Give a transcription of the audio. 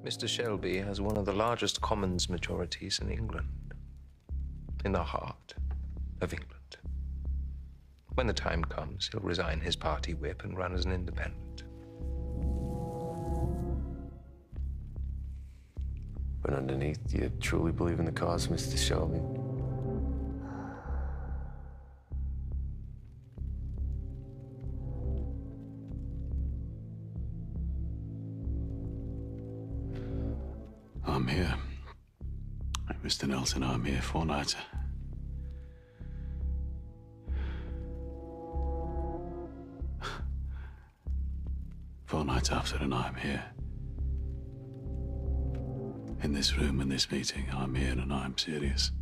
Mr. Shelby has one of the largest Commons majorities in England. In the heart of England. When the time comes, he'll resign his party whip and run as an independent. But underneath, do you truly believe in the cause, Mr. Shelby? I'm here. Mr. Nelson, I'm here 4 nights. 4 nights after, and I'm here. In this room, in this meeting, I'm here and I'm serious.